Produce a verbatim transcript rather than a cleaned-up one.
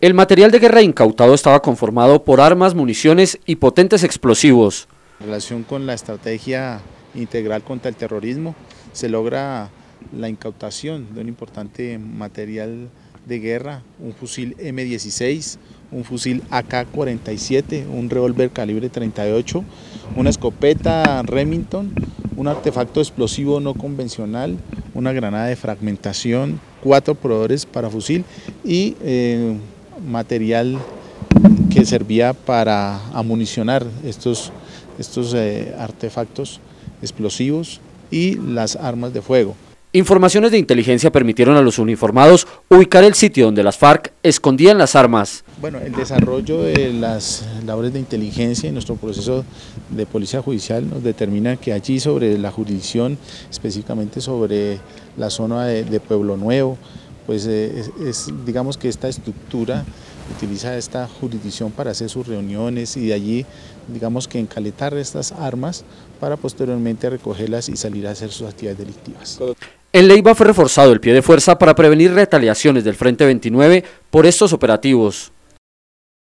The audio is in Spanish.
El material de guerra incautado estaba conformado por armas, municiones y potentes explosivos. En relación con la estrategia integral contra el terrorismo, se logra la incautación de un importante material de guerra, un fusil eme dieciséis, un fusil A K cuarenta y siete, un revólver calibre treinta y ocho, una escopeta Remington, un artefacto explosivo no convencional, una granada de fragmentación, cuatro probadores para fusil y eh, material que servía para amunicionar estos, estos eh, artefactos explosivos y las armas de fuego. Informaciones de inteligencia permitieron a los uniformados ubicar el sitio donde las FARC escondían las armas. Bueno, el desarrollo de las labores de inteligencia y nuestro proceso de policía judicial nos determina que allí sobre la jurisdicción, específicamente sobre la zona de, de Pueblo Nuevo, pues eh, es, es, digamos que esta estructura utiliza esta jurisdicción para hacer sus reuniones y de allí, digamos que encaletar estas armas para posteriormente recogerlas y salir a hacer sus actividades delictivas. En Leiva fue reforzado el pie de fuerza para prevenir retaliaciones del Frente veintinueve por estos operativos.